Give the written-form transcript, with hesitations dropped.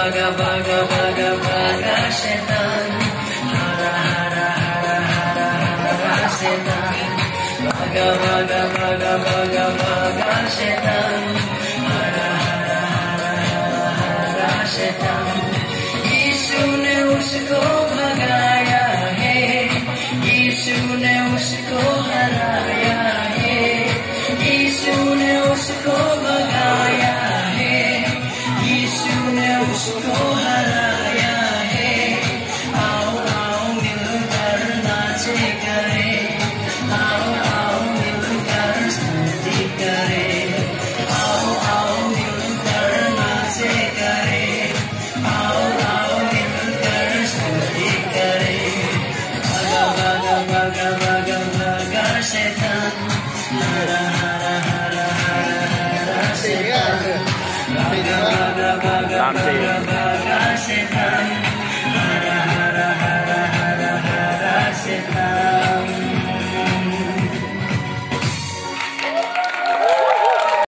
baga baga baga baga setan. Hara hara hara hara hara setan. Baga baga baga baga baga setan. Hara hara hara hara hara setan. यीशु ने उसको भगाया है, यीशु ने उसको हराया है, यीशु ने उसको भगाया है, यीशु ने उसको हराया है। आओ आओ मिलकर नाचे करे, आओ आओ मिलकर स्तुति करे, आओ आओ मिलकर नाचे करे, आओ आओ मिलकर स्तुति करे। भागा भागा भागा भागा भागा शैतान, हरा हरा हरा हरा हरा शैतान, भागा भागा भागा भागा भागा शैतान,